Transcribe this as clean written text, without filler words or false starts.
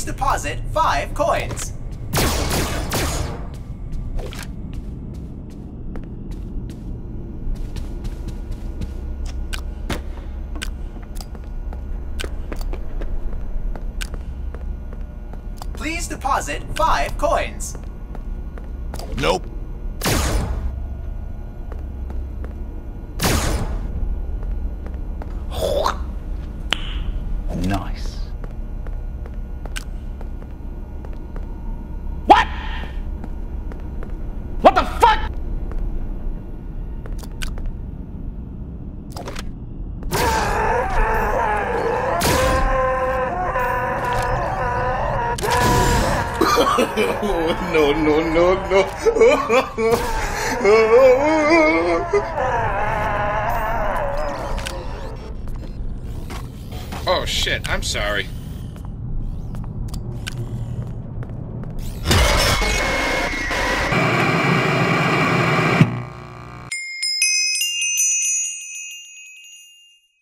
deposit 5 coins. Please deposit 5 coins. Nope. Nice. What? What the fuck? No, no, no, no. Oh shit, I'm sorry.